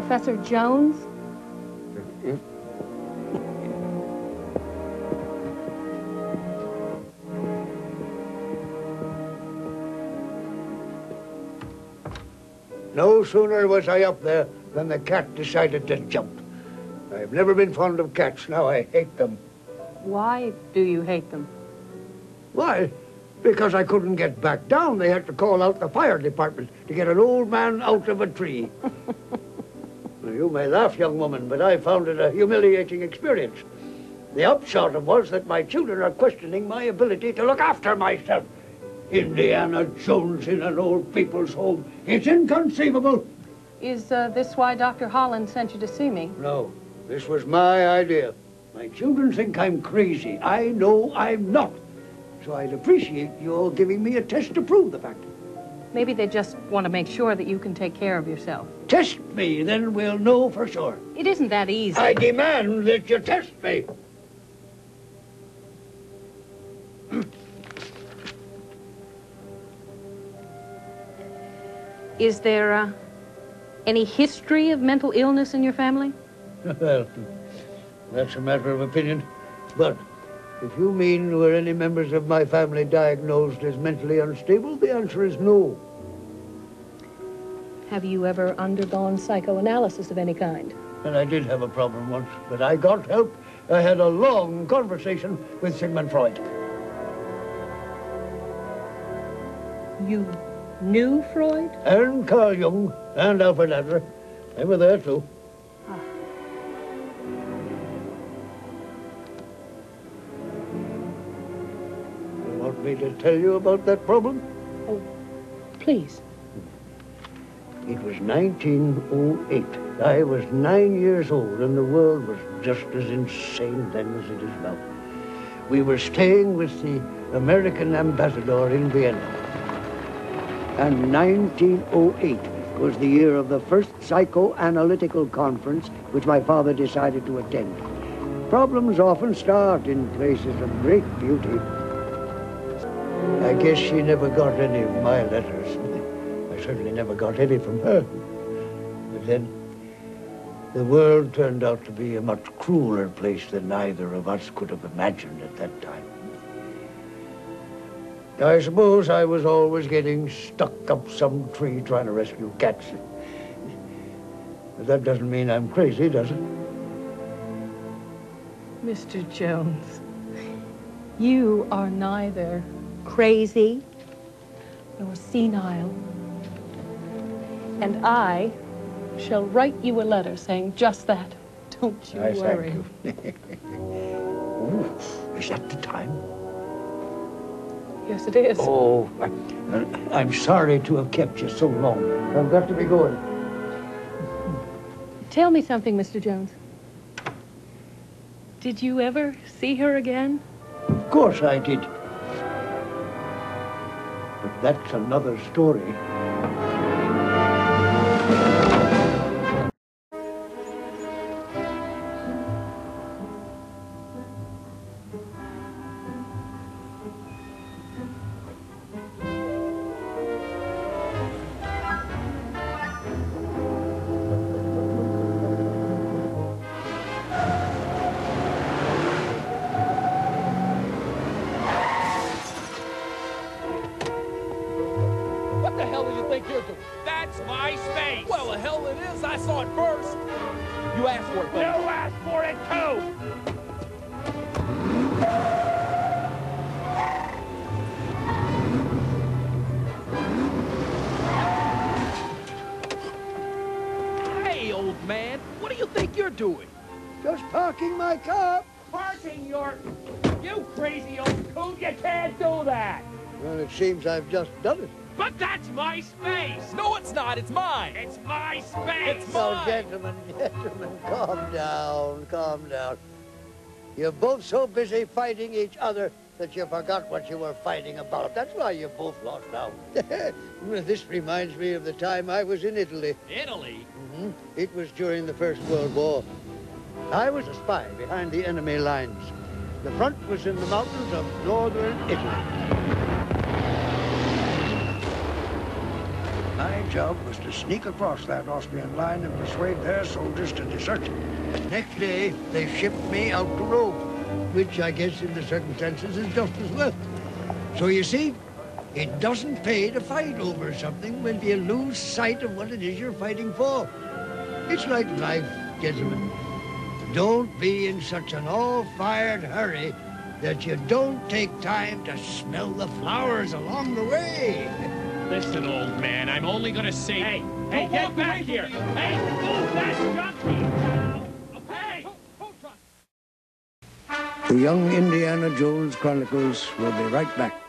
Professor Jones? No sooner was I up there than the cat decided to jump. I've never been fond of cats. Now I hate them. Why do you hate them? Why? Because I couldn't get back down. They had to call out the fire department to get an old man out of a tree. You may laugh, young woman, but I found it a humiliating experience. The upshot of it was that my children are questioning my ability to look after myself. Indiana Jones in an old people's home. It's inconceivable. Is this why Dr. Holland sent you to see me? No, this was my idea. My children think I'm crazy. I know I'm not. So I'd appreciate you all giving me a test to prove the fact. Maybe they just want to make sure that you can take care of yourself. Test me, then we'll know for sure. It isn't that easy. I demand that you test me. Is there any history of mental illness in your family? Well, that's a matter of opinion. But if you mean were any members of my family diagnosed as mentally unstable, the answer is no. Have you ever undergone psychoanalysis of any kind? And I did have a problem once, but I got help. I had a long conversation with Sigmund Freud. You knew Freud? And Carl Jung, and Alfred Adler. They were there, too. Ah. You want me to tell you about that problem? Oh, please. It was 1908. I was 9 years old, and the world was just as insane then as it is now. We were staying with the American ambassador in Vienna. And 1908 was the year of the first psychoanalytical conference which my father decided to attend. Problems often start in places of great beauty. I guess she never got any of my letters. I certainly never got any from her. But then, the world turned out to be a much crueler place than either of us could have imagined at that time. I suppose I was always getting stuck up some tree trying to rescue cats. But that doesn't mean I'm crazy, does it? Mr. Jones, you are neither crazy nor senile. And I shall write you a letter saying just that. Don't you worry. Thank you. Ooh, is that the time? Yes, it is. Oh, I'm sorry to have kept you so long. I've got to be going. Tell me something, Mr. Jones. Did you ever see her again? Of course I did. But that's another story. That's my space! Well, the hell it is. I saw it first. You asked for it, buddy. You asked for it, too! Hey, old man. What do you think you're doing? Just parking my car. Parking your... You crazy old coot. You can't do that. Well, it seems I've just done it. But that's my space! No, it's not. It's mine. It's my space. It's Oh, mine. gentlemen, calm down. You're both so busy fighting each other that you forgot what you were fighting about. That's why you both lost out. This reminds me of the time I was in Italy. Italy? Mm-hmm. It was during the First World War. I was a spy behind the enemy lines. The front was in the mountains of northern Italy. My job was to sneak across that Austrian line and persuade their soldiers to desert. Next day, they shipped me out to Rome, which I guess in the circumstances is just as well. So you see, it doesn't pay to fight over something when you lose sight of what it is you're fighting for. It's like life, gentlemen. Don't be in such an all-fired hurry that you don't take time to smell the flowers along the way. Listen, old man, I'm only gonna say... Hey, get back here! Hey, move that junkie! Hey! The Young Indiana Jones Chronicles will be right back.